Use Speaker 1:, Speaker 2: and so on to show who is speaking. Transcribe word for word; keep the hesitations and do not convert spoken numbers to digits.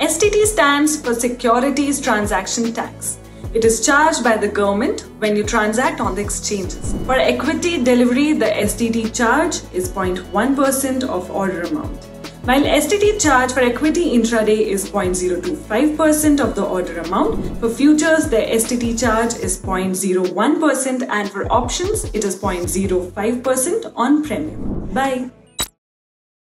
Speaker 1: S T T stands for Securities Transaction Tax. It is charged by the government when you transact on the exchanges. For equity delivery, the S T T charge is zero point one percent of order amount. While S T T charge for equity intraday is zero point zero two five percent of the order amount, for futures the S T T charge is zero point zero one percent and for options it is zero point zero five percent on premium. Bye.